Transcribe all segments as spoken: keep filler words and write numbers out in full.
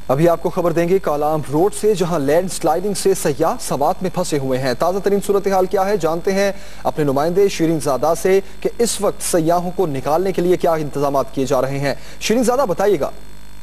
ابھی آپ کو خبر دیں گے کالام روڈ سے، جہاں لینڈ سلائیڈنگ سے سیاح سوات میں پھنسے ہوئے ہیں۔ تازہ ترین صورتحال کیا ہے جانتے ہیں اپنے نمائندے شیرین زادہ سے کہ اس وقت سیاحوں کو نکالنے کے لیے کیا انتظامات کیے جا رہے ہیں۔ شیرین زادہ بتائیے گا۔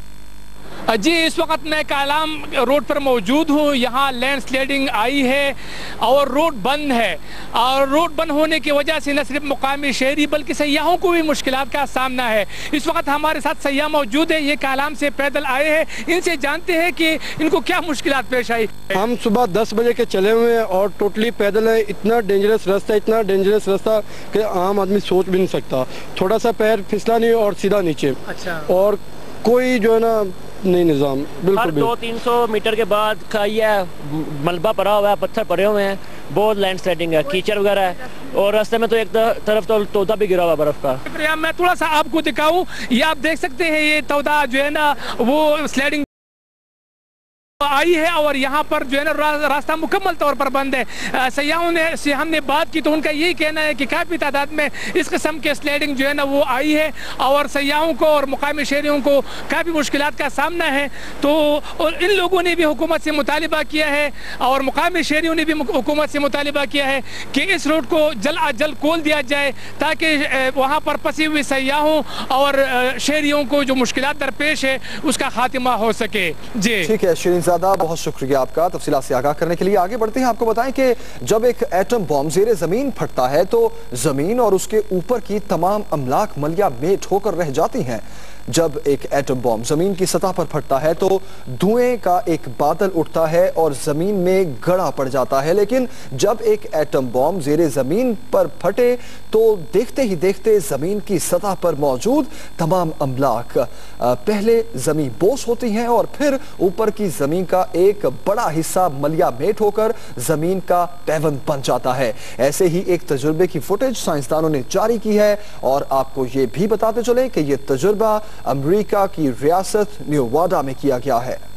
جی اس وقت میں کالام روڈ پر موجود ہوں، یہاں لینڈ سلیڈنگ آئی ہے اور روڈ بند ہے، اور روڈ بند ہونے کی وجہ سے نہ صرف مقامی شہری بلکہ سیاحوں کو بھی مشکلات کا سامنا ہے۔ اس وقت ہمارے ساتھ سیاح موجود ہیں، یہ کالام سے پیدل آئے ہیں، ان سے جانتے ہیں کہ ان کو کیا مشکلات پیش آئی۔ ہم صبح دس بجے کے چلے ہوئے ہیں اور ٹوٹلی پیدل ہے، اتنا ڈینجرس راستہ اتنا ڈینجرس راستہ کہ عام آدمی سوچ بھی نہیں سکتا، تھوڑا سا پیر پھسلا نہیں اور سیدھا نیچے، اور کوئی جو ہے نا نہیں نظام بالکل۔ ہر دو تین سو میٹر کے بعد کھائی ہے، ملبہ پڑا ہوا ہے، پتھر پڑے ہوئے ہیں، بہت لینڈ سلائڈنگ ہے، کیچڑ وغیرہ ہے، اور راستے میں تو ایک طرف تو تودا بھی گرا ہوا برف کا۔ میں تھوڑا سا آپ کو دکھاؤں، یہ آپ دیکھ سکتے ہیں یہ تودا جو ہے نا وہ سلائڈنگ آئی ہے، اور یہاں پر جو ہے نا راستہ مکمل طور پر بند ہے۔ سیاحوں نے سے ہم نے بات کی تو ان کا یہی کہنا ہے کہ کافی تعداد میں اس قسم کے سلائڈنگ جو ہے نا وہ آئی ہے، اور سیاحوں کو اور مقامی شہریوں کو کافی مشکلات کا سامنا ہے۔ تو ان لوگوں نے بھی حکومت سے مطالبہ کیا ہے اور مقامی شہریوں نے بھی حکومت سے مطالبہ کیا ہے کہ اس روڈ کو جلد از جلد کھول دیا جائے تاکہ وہاں پر پھنسی ہوئی سیاحوں اور شہریوں کو جو مشکلات درپیش ہے اس کا خاتمہ ہو سکے۔ جی ٹھیک ہے شیرین زادہ، بہت شکریہ آپ کا تفصیلات سے آگاہ کرنے کے لیے۔ آگے بڑھتے ہیں، آپ کو بتائیں کہ جب ایک ایٹم بم زیر زمین پھٹتا ہے تو زمین اور اس کے اوپر کی تمام املاک ملیہ میٹ ہو کر رہ جاتی ہیں۔ جب ایک ایٹم بم زمین کی سطح پر پھٹتا ہے تو دھوئیں کا ایک بادل اٹھتا ہے اور زمین میں گڑا پڑ جاتا ہے، لیکن جب ایک ایٹم بم زیر زمین پر پھٹے تو دیکھتے ہی دیکھتے زمین کی سطح پر موجود تمام املاک پہلے زمین بوس ہوتی ہیں اور پھر اوپر کی زمین کا ایک بڑا حصہ ملیہ میٹ ہو کر زمین کا پیوند بن جاتا ہے۔ ایسے ہی ایک تجربے کی فوٹیج سائنسدانوں نے جاری کی ہے، اور آپ کو یہ بھی بتاتے چلیں کہ یہ تجربہ امریکہ کی ریاست نیوواڈا میں کیا گیا ہے۔